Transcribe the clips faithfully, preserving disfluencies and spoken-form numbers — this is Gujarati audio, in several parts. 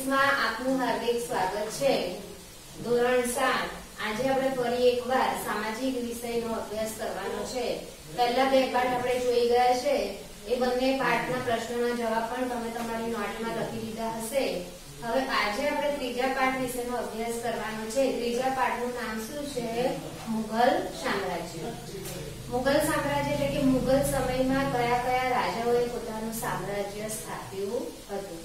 માં આપનું હાર્દિક સ્વાગત છે। ધોરણ સાત આજે આપણે ફરી એકવાર સામાજિક વિષયનો અભ્યાસ કરવાનો છે। પહેલા બે પાઠ આપણે જોઈ ગયા છે, એ બંને પાઠના પ્રશ્નોના જવાબ પણ તમે તમારી નોટમાં લખી લીધા હશે। હવે આજે આપણે ત્રીજા પાઠ વિશેનો અભ્યાસ કરવાનો છે। ત્રીજા પાઠનું નામ શું છે? મુઘલ સામ્રાજ્ય। મુઘલ સામ્રાજ્ય એટલે કે મુઘલ સમયમાં કયા કયા રાજાઓએ પોતાનું સામ્રાજ્ય સ્થાપ્યું હતું।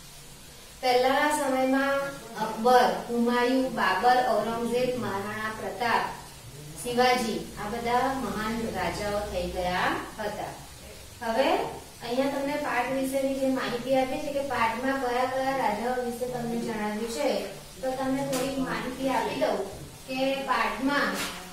પહેલાના સમયમાં અકબર, હુમાયુ, બાબર, ઔરંગઝેબ, મહારાણા પ્રતાપ, શિવાજી આ બધા મહાન રાજાઓ થઈ ગયા હતા। હવે અહીંયા તમને પાઠ વિશેની જે માહિતી આપી છે કે પાઠમાં કયા કયા રાજાઓ વિશે તમને જણાવ્યું છે, તો તમને થોડી માહિતી આપી દઉં કે પાઠમાં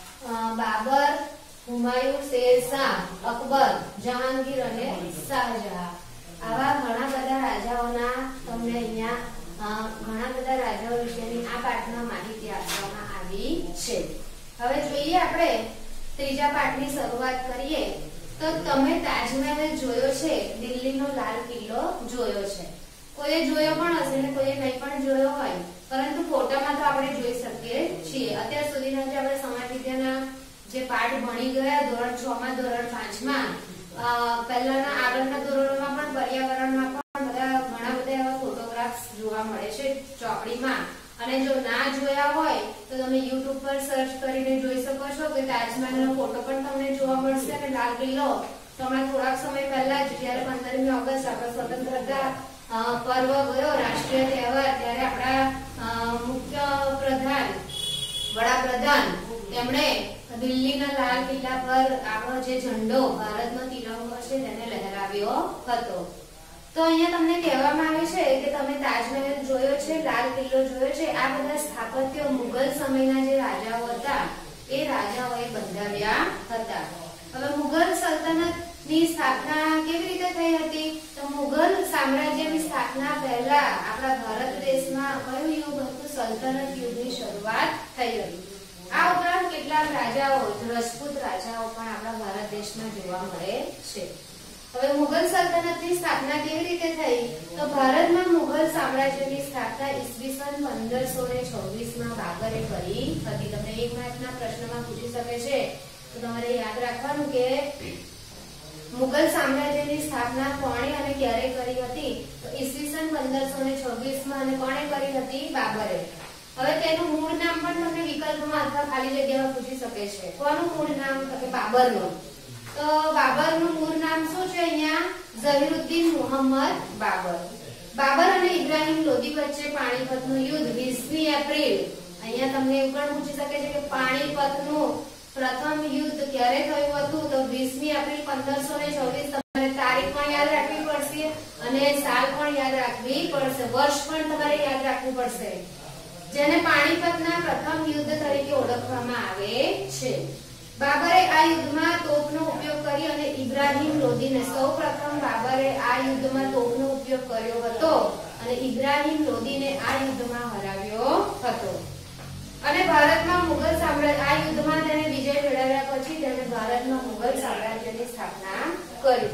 બાબર, હુમાયુ, શેરશાહ, અકબર, જહાંગીર અને શાહજહાં આવા ઘણા બધા રાજાઓના તમને અહીંયા ઘણા બધા રાજાઓ વિશેની આ પાઠમાં માહિતી આપવામાં આવી છે। હવે જોઈએ આપણે ત્રીજા પાઠની શરૂઆત કરીએ તો તમે તાજમહેલ જોયો છે, દિલ્હીનો લાલ કિલ્લો જોયો છે, કોઈએ જોયો પણ હશે ને કોઈએ નહીં પણ જોયો હોય, પરંતુ ફોટામાં તો આપણે જોઈ શકીએ છીએ। અત્યાર સુધીના જે આપણે સમાજ વિદ્યાના જે પાઠ ભણી ગયા ધોરણ છ માં ધોરણ પાંચ માં પહેલાના આગળના ધોરણોમાં પણ પર્યાવરણમાં પણ બધા ઘણા બધા એવા ફોટોગ્રાફ્સ જોવા મળે છે ચોપડીમાં, અને જો ના જોયા હોય તો તમે યુટ્યુબ પર સર્ચ કરીને જોઈ શકો છો કે તાજમહેલનો ફોટો પણ તમને જોવા મળશે અને લાલ કિલ્લો તો હમણાં થોડાક સમય પહેલા જ જ્યારે પંદરમી ઓગસ્ટ આપણા સ્વતંત્રતા પર્વ ગયો, રાષ્ટ્રીય તહેવાર, ત્યારે આપણા મુખ્ય પ્રધાન વડાપ્રધાન તેમણે દિલ્હીના લાલ કિલ્લા પર આપણો જે ઝંડો ભારતનો તિરંગો છે તેને લહેરાવ્યો હતો। તો અહીંયા તમને કહેવામાં આવે છે કે તમે તાજમહેલ જોયો છે, લાલ કિલ્લો જોયો છે, આ બધા સ્થાપત્યો મુઘલ સમયના જે રાજાઓ હતા એ રાજાઓએ બંધાવ્યા હતા। હવે મુઘલ સલ્તનતની સ્થાપના કેવી રીતે થઈ હતી? તો મુઘલ સામ્રાજ્યની સ્થાપના પહેલા આપણા ભારત દેશમાં કયું યુગ હતું? સલ્તનત યુગની શરૂઆત થઈ હતી। આ ઉપરાંત કેટલાક રાજાઓ, રાજપૂત રાજાઓ પણ આપણા ભારત દેશમાં જોવા મળે છે। હવે મુઘલ સલ્તનતની સ્થાપના કેવી રીતે થઈ? તો ભારતમાં મુઘલ સામ્રાજ્યની સ્થાપના ઈસવીસન પંદરસો ને છવ્વીસ માં બાબરે કરી હતી। તમને એક માર્કના પ્રશ્નમાં પૂછી શકે છે, તો તમારે યાદ રાખવાનું કે મુઘલ સામ્રાજ્યની સ્થાપના કોણે અને ક્યારે કરી હતી? તો ઈસવીસન પંદરસો ને છવ્વીસ માં, અને કોણે કરી હતી? બાબરે। હવે તેનું મૂળ નામ પણ તમને વિકલ્પમાં અથવા ખાલી જગ્યામાં પૂછી શકે છે। કોનું મૂળ નામ? તો કે બાબરનું। તો બાબરનું મૂળ નામ શું છે? અહીંયા ઝહીરુદ્દીન મુહમ્મદ બાબર। બાબર અને ઇબ્રાહિમ લોદી વચ્ચે પાણીપતનું યુદ્ધ વીસમી એપ્રિલ, અહીંયા તમને એવું પણ પૂછી શકે છે કે પાણીપતનું પ્રથમ યુદ્ધ ક્યારે થયું હતું? તો વીસમી એપ્રિલ પંદરસો ને છવ્વીસ। તમારે તારીખ પણ યાદ રાખવી પડશે અને સાલ પણ યાદ રાખવી પડશે, વર્ષ પણ તમારે યાદ રાખવું પડશે, જેને પાણીપતના પ્રથમ યુદ્ધ તરીકે ઓળખવામાં આવે છે। બાબરે આ યુદ્ધમાં તોપનો ઉપયોગ કરી અને ઇબ્રાહિમ લોદીને સૌપ્રથમ બાબરે આ યુદ્ધમાં તોપનો ઉપયોગ કર્યો હતો અને ઇબ્રાહિમ લોદીને આ યુદ્ધમાં હરાવ્યો હતો। અને ભારતમાં મુઘલ સામ્રાજ્ય આ યુદ્ધમાં તેને વિજય મેળવ્યા પછી તેણે ભારતમાં મુઘલ સામ્રાજ્યની સ્થાપના કરી।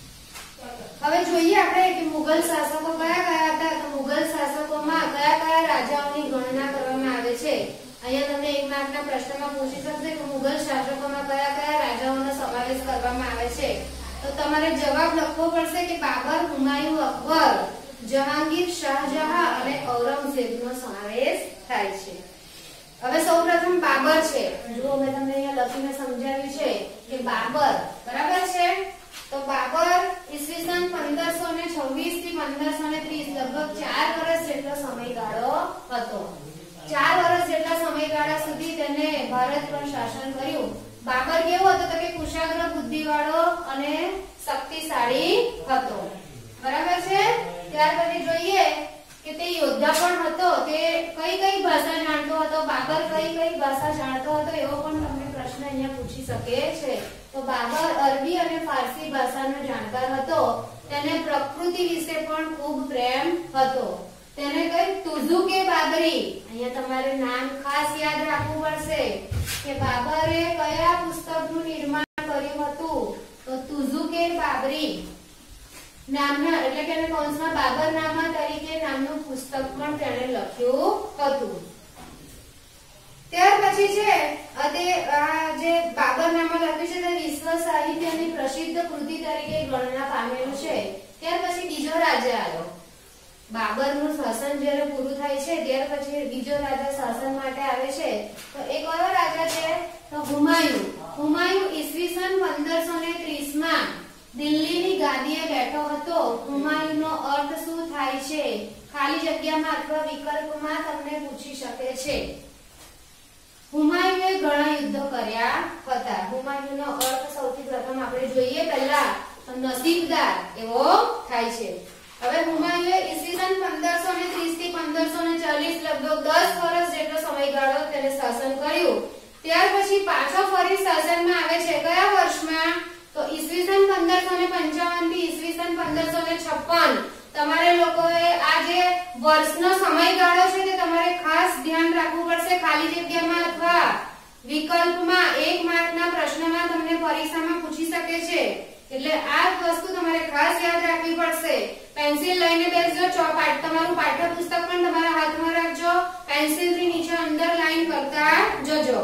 હવે જોઈએ આપણે કે મુઘલ શાસકો કયા કયા હતા? તો મુઘલ શાસકોમાં કયા કયા રાજાઓની ગણના કરવામાં આવે છે? અહીંયા તમને એક માર્કના પ્રશ્નમાં પૂછી શકશે કે મુઘલ શાસકોમાં કયા કયા રાજાઓનો સમાવેશ કરવામાં આવે છે? તો તમારે જવાબ લખવો પડશે કે બાબર, હુમાયુ, અકબર, જહાંગીર, શાહજહાં અને ઔરંગઝેબનો સમાવેશ થાય છે। હવે સૌપ્રથમ બાબર છે, જો મેં તમને અહીંયા લખીને સમજાવ્યું છે કે બાબર, બરાબર છે? તો બાબર ઈસવીસન પંદરસો ને છવ્વીસ થી પંદરસો ને ત્રીસ લગભગ ચાર વર્ષ જેટલો સમયગાળો હતો। ચાર વર્ષ જેટલા સમયગાળા સુધી તેને ભારત પર શાસન કર્યું। બાબર કેવો હતો? તો કે કુશાગ્ર બુદ્ધિવાળો અને શક્તિશાળી હતો, બરાબર છે? ત્યાર પછી જોઈએ કે તે યોદ્ધા પણ હતો। તે કઈ કઈ ભાષા જાણતો હતો? બાબર કઈ કઈ ભાષા જાણતો હતો એવો પણ તમને પ્રશ્ન અહીંયા પૂછી શકે છે। તો બાબર અરબી અને ફારસી ભાષાનો જાણકાર હતો। તેને પ્રકૃતિ વિશે પણ ખૂબ પ્રેમ હતો। તેને કઈ તુઝુકે બાબરી, અહીંયા તમારે નામ ખાસ યાદ રાખવું પડશે કે બાબરે કયા પુસ્તકનું નિર્માણ કર્યું હતું? તો તુઝુકે બાબરી। નામના એટલે કે કૌંસમાં બાબરનામા તરીકે નામનું પુસ્તક પણ તેણે લખ્યું હતું. ત્યાર પછી છે તે આ જે બાબરનામા લખ્યું છે તે વિશ્વ સાહિત્યની પ્રસિદ્ધ કૃતિ તરીકે ગણના પામેલું છે. ત્યાર પછી બીજો રાજા આવ્યો. બાબરનું શાસન જ્યારે પૂરું થાય છે ત્યાર પછી બીજો રાજા શાસન માટે આવે છે. તો એ કયો રાજા છે? તો હુમાયુન. હુમાયુન ઈસવીસન પંદરસો ત્રીસ માં દિલ્હીની ગાદીએ બેઠો હતો. હુમાયુનો અર્થ શું થાય છે? ખાલી જગ્યામાં અથવા વિકલ્પમાં તમને પૂછી શકે છે. હુમાયુએ ઘણા યુદ્ધો કર્યા હતા. હુમાયુનો અર્થ સૌથી પ્રથમ આપણે જોઈએ પહેલા નસીબદાર એવો થાય છે. હવે હુમાયુએ ઈસવીસન પંદરસો ત્રીસ થી પંદરસો ચાલીસ લગભગ દસ વર્ષ જેટલો સમયગાળો તેને શાસન કર્યું. ત્યાર પછી પાછો ફરી શાસનમાં આવે છે. કયા વર્ષમાં? તો ઈસવીસન પંદરસો પંચાવન થી ઈસવીસન પંદરસો છપ્પન. તમારે લોકોએ આ જે વર્ષનો સમયગાળો છે તે તમારે ખાસ ધ્યાન રાખવું પડશે. ખાલી જગ્યામાં અથવા વિકલ્પમાં એક માર્કના પ્રશ્નમાં તમને પરીક્ષામાં પૂછી શકે છે. એટલે આ વસ્તુ તમારે ખાસ યાદ રાખવી પડશે. પેન્સિલ લઈને બેસજો. ચોપાટ તમારું પાઠ્યપુસ્તક પણ તમારા હાથમાં રાખજો. પેન્સિલથી નીચે અંડરલાઈન કરતા જજો.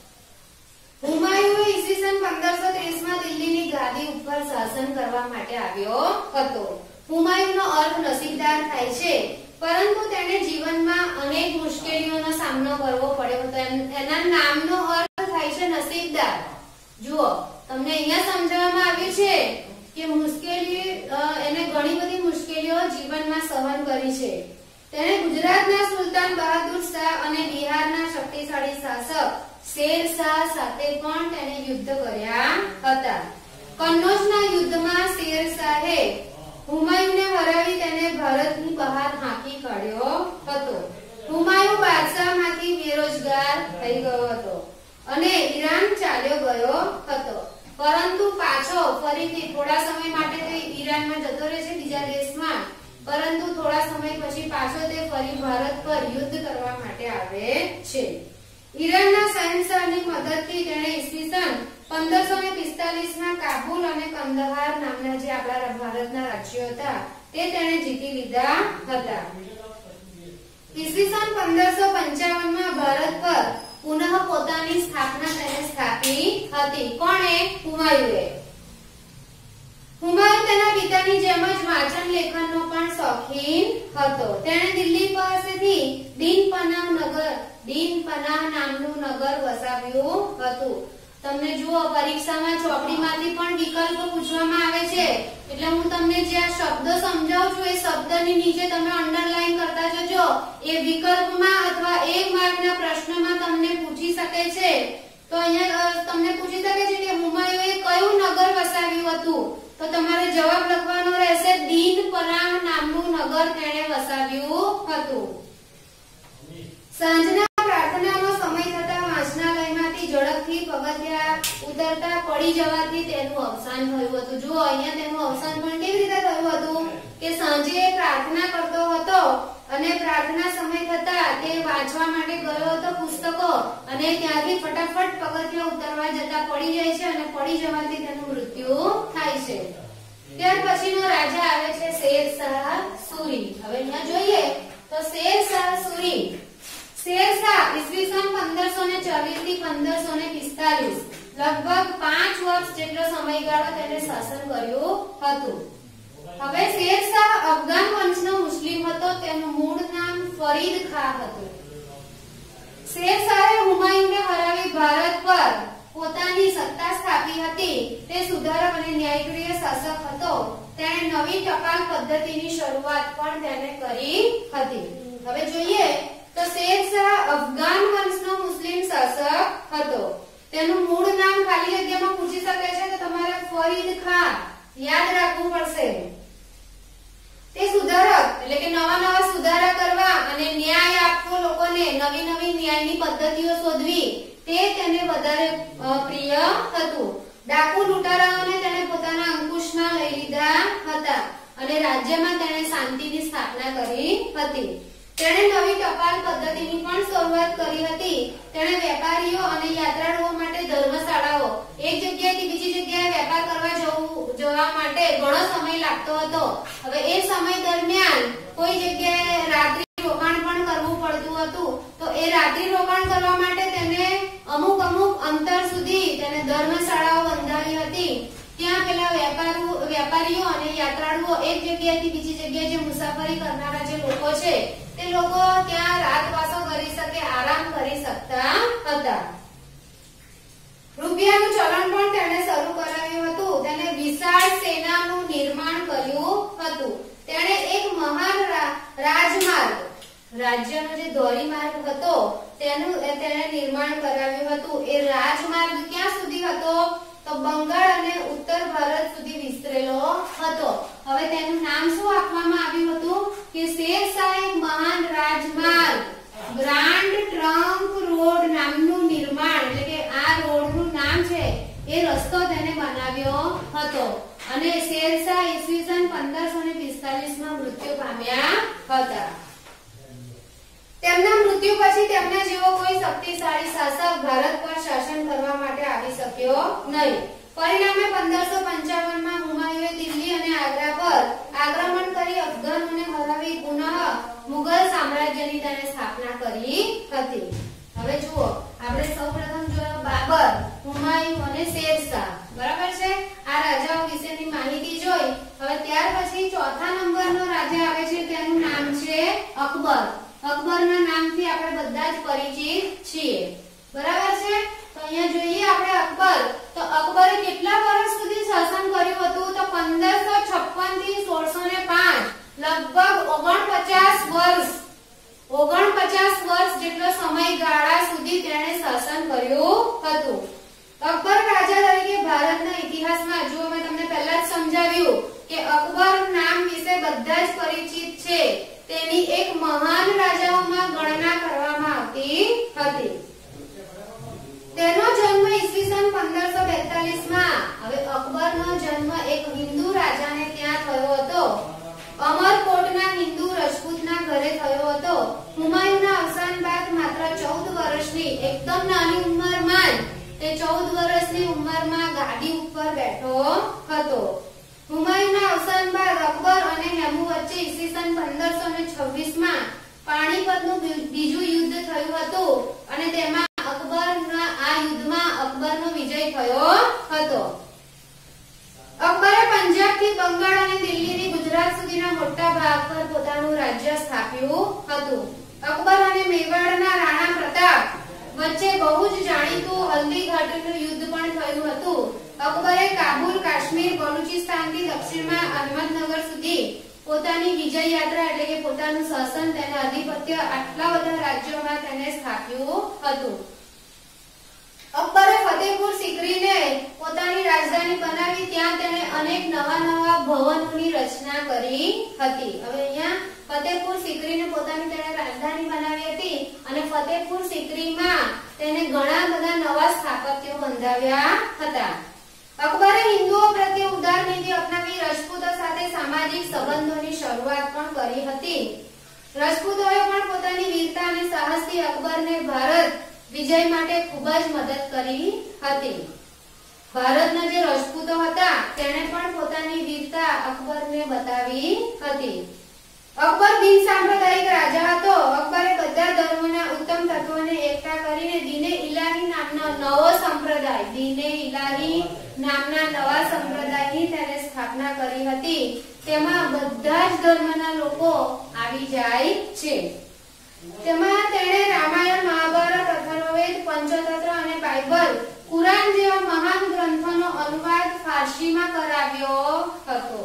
હુમાયુએ ઈસવીસન પંદરસો ત્રીસ માં દિલ્હીની ગાદી ઉપર શાસન કરવા માટે આવ્યો હતો. હુમાયુનો અર્થ નસીબદાર થાય છે, પરંતુ તેને જીવનમાં અનેક મુશ્કેલીઓનો સામનો કરવો પડ્યો હતો. એના નામનો અર્થ થાય છે નસીબદાર. જુઓ તમને અહીંયા સમજાવવામાં આવ્યું છે કે મુશ્કેલી એને ઘણી બધી મુશ્કેલીઓ જીવનમાં સહન કરી છે. તેણે ગુજરાતના સુલતાન બહાદુર શાહ અને બિહારના શક્તિશાળી શાસક શેર શાહ સાથે પણ તેને યુદ્ધ કર્યા હતા. કન્નૌજના યુદ્ધમાં શેર શાહે હુમાયુને હરાવી તેને ભારતની બહાર હાંકી કાઢ્યો હતો. હુમાયુ બાદશાહમાંથી બેરોજગાર થઈ ગયો હતો અને ઈરાન ચાલ્યો ગયો હતો. પરંતુ પાછો ફરીથી થોડા સમય માટે તે ઈરાનમાં જતો રહે છે, બીજા દેશમાં. પરંતુ થોડા સમય પછી પાછો તે ફરી ભારત પર યુદ્ધ કરવા માટે આવે છે. ઈરાનના શહેનશાહની મદદથી તેણે ઈસવીસન પંદરસો પિસ્તાલીસ માં કાબુલ અને કંદહાર નામના જે આપણા ભારતના રાજ્યો હતા તે તેણે જીતી લીધા હતા. ઈસવીસન પંદરસો પંચાવન માં ભારત પર પુનઃ પોતાની સ્થાપના તેને સ્થાપી હતી. કોણે? હુમાયુએ. હુમાયુ તેના પિતાની જેમ જ વાંચન લેખનનો પણ શોખીન હતો. તેણે દિલ્હી પાસેથી દીનપનાહ નગર દીનપનાહ નામનું નગર વસાવ્યું હતું. તમને જુઓ પરીક્ષામાં ચોપડીમાંથી પણ વિકલ્પ પૂછવામાં આવે છે. એટલે હું તમને જે આ શબ્દ સમજાવું છું એ શબ્દની નીચે તમે અંડરલાઈન કરતા જજો. એ વિકલ્પમાં અથવા એક માર્કના પ્રશ્નમાં તમને પૂછી શકે છે. તો અહીંયા તમને પૂછી શકે છે કે હુમાયુએ કયું નગર વસાવ્યું હતું? તો તમારે જવાબ લખવાનો રહેશે દીનપનાહ નામનું નગર તેણે વસાવ્યું હતું. સાંજના પ્રાર્થનાનો સમય થતા વાંચનાલયમાંથી ઝડપથી પગથિયા ઉતરતા પડી જવાથી તેનું અવસાન થયું હતું. જુઓ અહીંયા તેનું અવસાન પણ કેવી રીતે થયું હતું કે સાંજે પ્રાર્થના કરતો હતો અને પ્રાર્થના સમય થતા તે વાંચવા માટે ગયો હતો પુસ્તકો, અને ત્યાંથી ફટાફટ પગથિયા ઉતરવા જતા પડી જાય છે અને પડી જવાથી તેનું મૃત્યુ થાય છે. ત્યાર પછીનો રાજા આવે છે શેર શાહ સૂરી. હવે અહીંયા જોઈએ તો શેર શાહ સૂરી શેર શાહ ઈસવીસન પંદરસો ચાલીસ થી પંદરસો પિસ્તાલીસ લગભગ પાંચ વર્ષ જેટલો સમયગાળો તેને શાસન કર્યું હતું. હવે શેર શાહ અફઘાન વંશનો મુસ્લિમ હતો. તેનું મૂળ નામ ફરીદ ખાં હતું. શેર શાહે હુમાયુને હરાવી ભારત પર પોતાની સત્તા સ્થાપી હતી. તે સુધારક અને ન્યાયપ્રિય શાસક હતો. તેણે નવી ટપાલ પદ્ધતિની શરૂઆત પણ તેને કરી હતી. હવે જોઈએ તો શેર શાહ અફઘાન વંશનો મુસ્લિમ શાસક હતો. તેનું મૂળ નામ ખાલી જગ્યામાં પૂછી શકે છે તો તમારે ફરીદ ખાં યાદ રાખવું પડશે. તે સુધારક એટલે કે નવા નવા સુધારા કરવા અને ન્યાય આપવો, લોકોને નવી નવી ન્યાયની પદ્ધતિઓ શોધવી તે તેને વધારે પ્રિય હતું. ડાકુ લૂંટારાઓને તેણે પોતાના અંકુશમાં લઈ લીધા હતા અને રાજ્યમાં તેણે શાંતિની સ્થાપના કરી હતી. તેણે નવી ટપાલ પદ્ધતિની પણ શરૂઆત કરી હતી. તેણે વેપારીઓ અને યાત્રાળુઓ માટે ધર્મશાળાઓ, એક જગ્યાએથી બીજી જગ્યાએ વેપાર કરવા જવું જવા માટે ઘણો સમય લાગતો હતો. હવે એ સમય દરમિયાન કોઈ જગ્યાએ રાત્રિ રોકાણ પણ કરવું પડતું હતું. તો એ રાત્રિ રોકાણ કરવા માટે તેને અમુક અમુક અંતર સુધી તેને ધર્મશાળાઓ બંધાવી હતી. ત્યાં પેલા વેપારીઓ વેપારીઓ અને યાત્રાળુઓ એક જગ્યાએથી બીજી જગ્યાએ જે મુસાફરી કરનારા જે લોકો છે તે લોકો ત્યાં રાતવાસો કરી શકે, આરામ કરી શકતા હતા. રૂપિયાનું ચલણ પણ તેણે શરૂ કરાવ્યું હતું. તેને વિશાળ સેનાનું નિર્માણ કર્યું હતું. તેણે એક મહાન રાજમાર્ગ, રાજ્યનો જે ધોરીમાર્ગ હતો તેનું તેણે નિર્માણ કરાવ્યું હતું. એ રાજમાર્ગ ક્યાં સુધી હતો? તો બંગાળ અને ઉત્તર ભારત સુધી વિસ્તરેલો હતો. હવે તેનું નામ શું આપવામાં આવ્યું હતું? કે શેરશાહ એક મહાન રાજમાર્ગ, ગ્રાન્ડ ટ્રંક રોડ નામનું નિર્માણ, એટલે કે આ રોડનું નામ છે એ રસ્તો તેને બનાવ્યો હતો. અને શેરશાહ ઈસવીસન પંદરસો પિસ્તાલીસ માં મૃત્યુ પામ્યા હતા. તેમના મૃત્યુ પછી તેમના જેવો કોઈ શક્તિશાળી શાસક ભારત પર શાસન કરવા માટે આવી શક્યો નહીં. પરિણામે પંદરસો પંચાવન માં હુમાયુએ દિલ્હી અને આગ્રા પર આક્રમણ કરી અફઘાનોને હરાવી પુનઃ મુગલ સામ્રાજ્યની તેને સ્થાપના કરી હતી. હવે જુઓ, આપણે સૌપ્રથમ જોયો બાબર, હુમાયુ અને શેરશાહ, બરાબર છે? આ રાજાઓ વિશેની માહિતી જોઈ. હવે ત્યાર પછી ચોથા નંબરનો રાજા આવે છે, તેનું નામ છે અકબર. અકબરના નામથી આપણે બધા જ પરિચિત છીએ, બરાબર છે? તો અહીંયા જોઈએ આપણે અકબર. તો અકબરે કેટલા વર્ષ સુધી શાસન કર્યું હતું? તો પંદરસો છપ્પન થી સોળસો ને પાંચ, લગભગ ઓગણપચાસ વર્ષ ઓગણપચાસ વર્ષ જેટલો સમયગાળા સુધી તેણે શાસન કર્યું હતું. અકબર રાજા તરીકે ભારતના ઇતિહાસમાં, જો મેં તમને પહેલા જ સમજાવ્યું કે અકબર નામ વિશે બધા જ પરિચિત છે, તેની એક મહાન રાજાઓમાં ગણના કરવામાં આવતી હતી. તેનો જન્મ ઈસવીસન પંદરસો બેતાલીસ માં, હવે અકબરનો જન્મ એક હિન્દુ રાજાને ત્યાં થયો હતો. અમરકોટના હિન્દુ રજપૂતના ઘરે થયો હતો. હુમાયુના અવસાન બાદ માત્ર ચૌદ વર્ષની, એકદમ નાની ઉંમરમાં તે ચૌદ વર્ષની ઉંમરમાં ગાદી ઉપર બેઠો હતો. હુમાયુના અવસાન બાદ અકબર અને હેમુ વચ્ચે ઈસવીસન પંદરસો છવ્વીસ માં પાણીપતનું બીજું યુદ્ધ થયું હતું અને તેમાં અકબરના આ યુદ્ધમાં અકબરનો વિજય થયો હતો. અકબરે પંજાબથી બંગાળ અને દિલ્હીથી ગુજરાત સુધીના મોટા ભાગ પર પોતાનું રાજ્ય સ્થાપ્યું હતું. અકબર અને મેવાડના રાણા પ્રતાપ વચ્ચે બહુ જ જાણીતું હલ્દીઘાટીનું યુદ્ધ પણ થયું હતું. અકબરે કાબુલ, કાશ્મીર, બલુચિસ્તાનથી દક્ષિણમાં અહમદનગર સુધી પોતાની વિજય યાત્રા, એટલે કે પોતાનું શાસન, તેના આધિપત્ય આટલા બધા રાજ્યોમાં તેને સ્થાપ્યું હતું. અકબરે ફતેહપુર સિકરીને પોતાની રાજધાની બનાવી. ત્યાં તેણે અનેક નવા નવા ભવનોની રચના કરી હતી. હવે અહીંયા ફતેહપુર સિકરીને પોતાની તેણે રાજધાની બનાવી હતી અને ફતેહપુર સિકરીમાં તેને ઘણા બધા નવા સ્થાપત્યો બંધાવ્યા હતા. અકબરે હિન્દુઓ પ્રત્યે ઉદાર નીતિ અપનાવી રજપૂતો સાથે સામાજિક સંબંધોની શરૂઆત પણ કરી હતી. રજપૂતોએ પણ પોતાની વીરતા અને સાહસથી અકબરને ભારત વિજય માટે ખૂબ જ મદદ કરી હતી. ભારતના જે રજપૂતો હતા તેણે પણ પોતાની વીરતા અકબરને બતાવી હતી. અકબર બિન સાંપ્રદાયિક રાજા હતો. અકબરે બધા ધર્મોના ઉત્તમ તત્વોને એકઠા કરીને દીને ઇલાહી નામનો નવો સંપ્રદાય, દીને ઇલાહી નામના નવા સંપ્રદાયની તેને સ્થાપના કરી હતી. તેમાં બધા જ ધર્મના લોકો આવી જાય છે. તેમાં તેણે રામાયણ, મહાભારત, અથર્વવેદ, પંચતંત્ર અને બાઇબલ, કુરાન જેવા મહાન ગ્રંથોનો અનુવાદ ફારસીમાં કરાવ્યો હતો.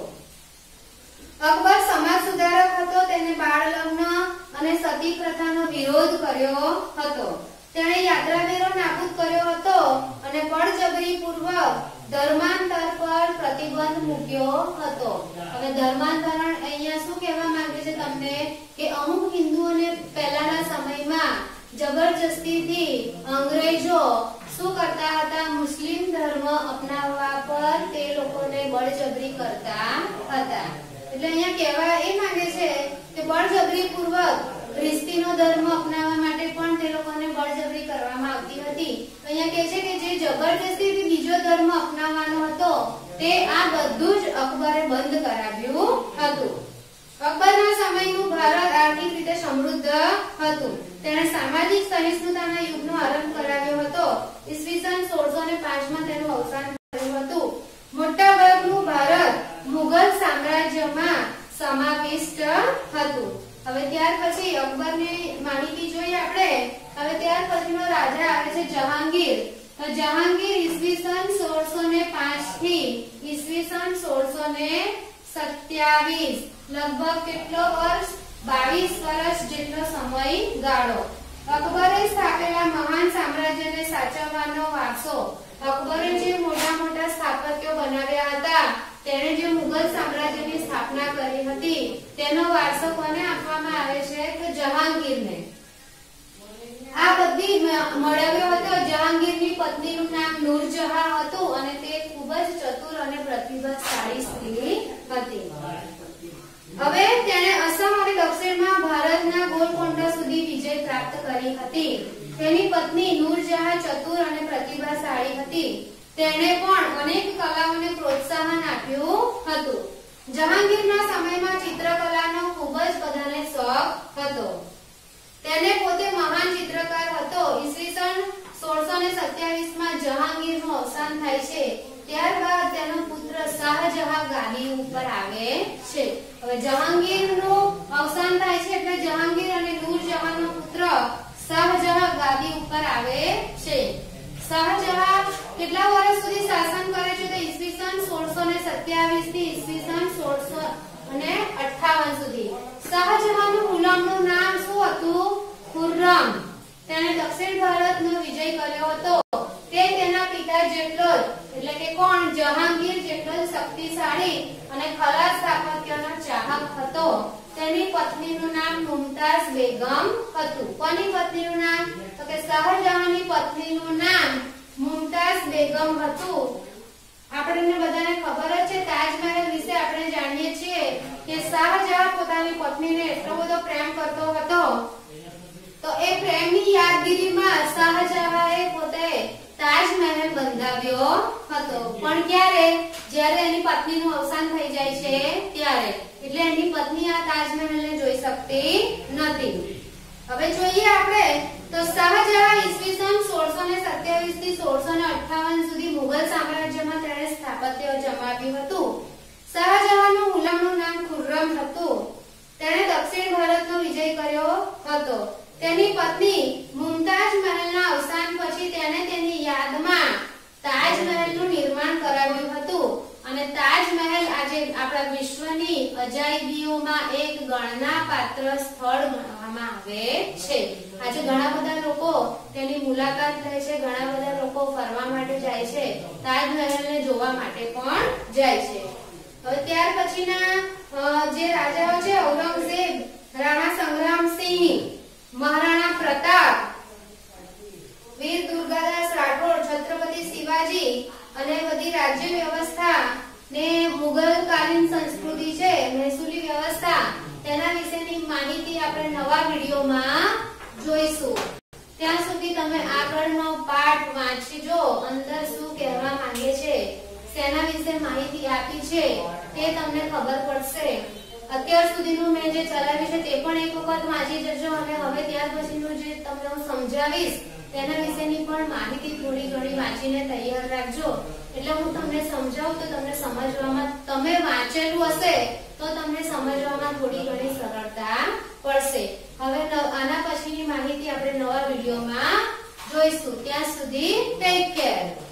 અકબર સમાજ સુધારક હતો. તેને બાળ લગ્ન અને સતી પ્રથાનો વિરોધ કર્યો હતો. તેણે યાત્રાવેરો નાબૂદ કર્યો હતો અને બળજબરીપૂર્વક ધર્માંતર પર પ્રતિબંધ મૂક્યો હતો. હવે ધર્માંતરણ અહીંયા શું કહેવા માંગે છે તમને? કે અમુક હિન્દુઓને પહેલાના સમયમાં જબરજસ્તીથી અંગ્રેજો શું કરતા હતા? મુસ્લિમ ધર્મ અપનાવવા પર તે લોકોને બળજબરી કરતા હતા. એટલે અહીંયા કહેવા એ માંગે છે કે બળજબરીપૂર્વક ખ્રિસ્તીનો ધર્મ અપનાવવા માટે પણ તે લોકોને બળજબરી કરવામાં આવતી હતી. અહીંયા કહે છે કે જે જબરદસ્તીથી બીજો ધર્મ અપનાવવાનો હતો તે આ બધું જ અકબરે બંધ કરાવ્યું હતું. અકબરના સમયનું ભારત આર્થિક રીતે સમૃદ્ધ હતું. તેણે સામાજિક સહિષ્ણુતાના યુગનો આરંભ કરાવ્યો હતો. ઈસવીસન સોળસો ને પાંચ માં તેનું અવસાન થયું હતું. મોટા ભાગનું ભારત મુગલ સામ્રાજ્યમાં સમાવિષ્ટ હતું. હવે ત્યાર પછી અકબરની માહિતી જોઈએ આપણે. હવે ત્યાર પછીનો રાજા આવે છે જહાંગીર. તો જહાંગીર ઈસવીસન સોળસો ને પાંચ થી ઈસવીસન સોળસો ને સત્યાવીસ લગભગ કેટલો વર્ષ બાવીસ વર્ષ જેટલો સમય ગાળો. અકબરે સ્થાપેલા મહાન સામ્રાજ્યને સાચવવાનો વારસો. અકબરે જે મોટા મોટા સ્થાપત્યો બનાવ્યા હતા, તેણે જે મુગલ સામ્રાજ્યની સ્થાપના કરી હતી, તેનો વારસો કોને આપવામાં આવે છે? તો જહાંગીરને. આ બધી મેળવ્યો હતો. જહાંગીરની પત્નીનું નામ નૂરજહાં હતું અને તે ખૂબ જ ચતુર અને પ્રતિભાશાળી સ્ત્રી હતી. હવે તેણે અસમ અને દક્ષિણમાં ભારતના ગોલકોંડા સુધી વિજય પ્રાપ્ત કરી હતી. તેની પત્ની નૂરજહાં ચતુર અને પ્રતિભાશાળી હતી. તેણે પણ અનેક કલાઓને પ્રોત્સાહન આપ્યું હતું. જહાંગીરના સમયમાં ચિત્રકલાનો ખૂબ જ બધાને શોખ હતો. તેને પોતે મહાન ચિત્રકાર હતો. ઈસવીસન સોળસો ને સત્યાવીસ માં જહાંગીરનું અવસાન થાય છે. ત્યારબાદ તેનો પુત્ર શાહજહાં ગાદી ઉપર આવે છે. હવે જહાંગીરનું અવસાન થાય છે એટલે જહાંગીર અને નૂરજહાંનો પુત્ર શાહજહાં ગાદી ઉપર આવે છે. શાહજહાં કેટલા વર્ષ સુધી શાસન કરે છે? તો ઈસવીસન સોળસો ને સત્યાવીસ થી ઈસવીસન સોળસો અને અઠ્ઠાવન સુધી. શાહજહાંનું ગુલામનું નામ શું હતું? ખુર્રમ. તેણે દક્ષિણ ભારતનો વિજય કર્યો હતો. તે તેના પિતા જેટલો જ એટલે કે કોણ? જહાંગીર જેટલો જ શક્તિશાળી અને ખરાબ સ્થાપત્યનો ચાહક હતો. તેની પત્નીનું નામ મુમતાઝ બેગમ હતું. કોની પત્નીનું નામ? તો કે શાહજહાંની પત્નીનું નામ મુમતાઝ બેગમ હતું. આપણને બધાને ખબર જ છે તાજમહેલ વિશે આપણે જાણીએ છીએ કે શાહજહાં પોતાની પત્નીને એટલો બધો પ્રેમ કરતો હતો, તો એ પ્રેમની યાદગીરીમાં શાહજહાંએ પોતે તાજમહેલ બંધાવ્યો હતો. પણ ક્યારે? જ્યારે એની પત્નીનું અવસાન થઈ જાય છે ત્યારે. એટલે એની પત્ની આ તાજમહેલને જોઈ શકતી નથી. હવે જોઈએ આપણે તો શાહજહાં ઈસવીસન સોળસો ને સત્યાવીસ થી સોળસો ને અઠ્ઠાવન સુધી મુગલ સામ્રાજ્યમાં તેણે સ્થાપત્ય જમાવ્યું હતું. શાહજહાંનું ગુલામનું નામ ખુર્રમ હતું. તેણે દક્ષિણ ભારતનો વિજય કર્યો હતો. તેની પત્ની મુમતાઝ મહેલના અવસાન પછી તેણે તેની યાદમાં તાજમહેલનું નિર્માણ કરાવ્યું હતું. અને તાજમહેલ આજે આપણા વિશ્વની અજાયબીઓમાં એક ગણનાપાત્ર સ્થળ ગણવામાં આવે છે. આજે ઘણા બધા લોકો તેની મુલાકાત લે છે, ઘણા બધા લોકો ફરવા માટે જાય છે, તાજમહેલને જોવા માટે પણ જાય છે. હવે ત્યાર પછીના જે રાજાઓ છે ઔરંગઝેબ, રાણા સંગ્રામસિંહ, મહારાણા પ્રતાપ, વીર દુર્ગાદાસ રાઠોડ, છત્રપતિ શિવાજી અને બધી રાજ્ય વ્યવસ્થા ને મુગલકાલીન સંસ્કૃતિ છે, મહેસૂલી વ્યવસ્થા, તેના વિશેની માહિતી આપણે નવા વિડીયોમાં જોઈશું. ત્યાં સુધી તમે આગળનો પાઠ વાંચજો. અંદર શું કહેવા માંગે છે, તેના વિશે માહિતી આપી છે તે તમને ખબર પડશે. અત્યાર સુધીનું મેં જે ચલાવ્યું છે તે પણ એક વખત વાંચી જજો અને હવે ત્યાર પછીનું જે તમને હું સમજાવીશ તેના વિશેની પણ માહિતી થોડી ઘણી વાંચીને તૈયાર રાખજો. એટલે હું તમને સમજાવું તો તમને સમજવામાં, તમે વાંચેલું હશે તો તમને સમજવામાં થોડી ઘણી સરળતા પડશે. હવે આના પછીની માહિતી આપણે નવા વિડીયોમાં જોઈશું. ત્યાં સુધી ટેક કેર.